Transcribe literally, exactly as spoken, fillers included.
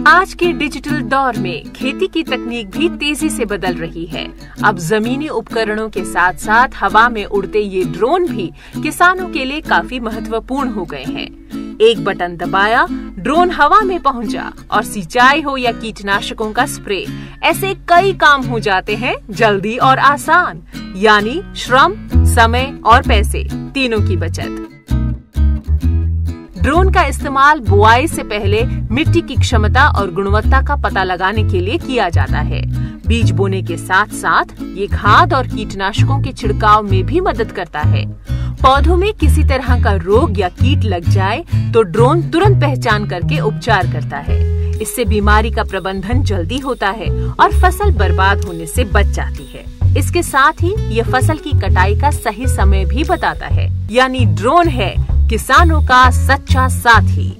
आज के डिजिटल दौर में खेती की तकनीक भी तेजी से बदल रही है। अब जमीनी उपकरणों के साथ साथ हवा में उड़ते ये ड्रोन भी किसानों के लिए काफी महत्वपूर्ण हो गए हैं। एक बटन दबाया, ड्रोन हवा में पहुंचा और सिंचाई हो या कीटनाशकों का स्प्रे, ऐसे कई काम हो जाते हैं जल्दी और आसान। यानी श्रम, समय और पैसे तीनों की बचत। ड्रोन का इस्तेमाल बुआई से पहले मिट्टी की क्षमता और गुणवत्ता का पता लगाने के लिए किया जाता है। बीज बोने के साथ साथ ये खाद और कीटनाशकों के छिड़काव में भी मदद करता है। पौधों में किसी तरह का रोग या कीट लग जाए तो ड्रोन तुरंत पहचान करके उपचार करता है। इससे बीमारी का प्रबंधन जल्दी होता है और फसल बर्बाद होने से बच जाती है। इसके साथ ही ये फसल की कटाई का सही समय भी बताता है। यानी ड्रोन है किसानों का सच्चा साथी।